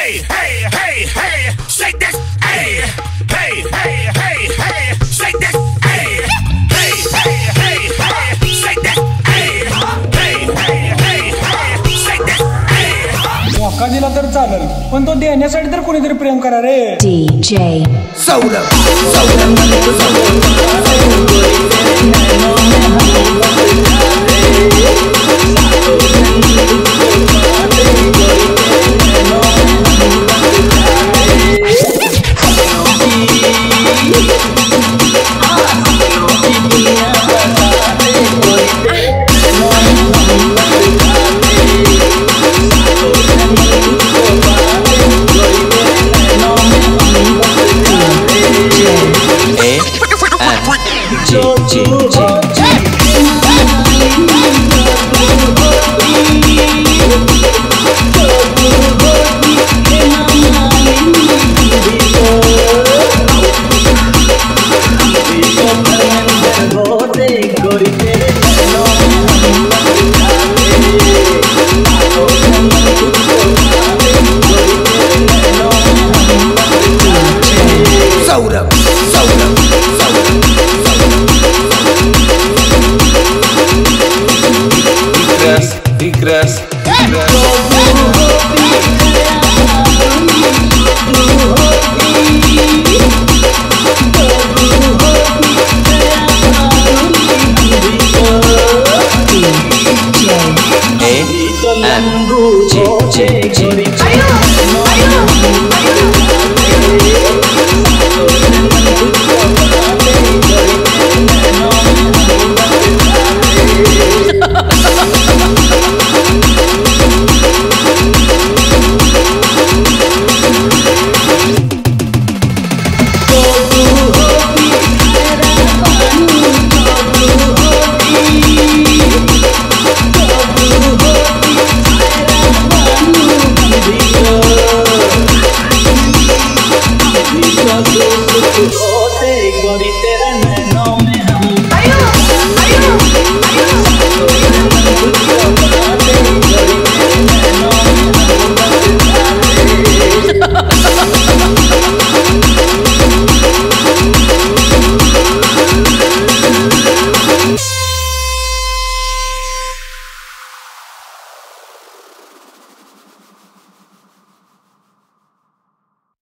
Hey, hey, hey, hey, shake this. Hey, hey, hey, hey, hey, shake this. Hey, hey, hey, hey, hey, shake this. Hey, hey, hey, hey, hey, shake this. Hey. धोका दिला तर चालेल पण तो देण्यासाठी तर कोणीतरी प्रेम करा रे. DJ Soda. Soda.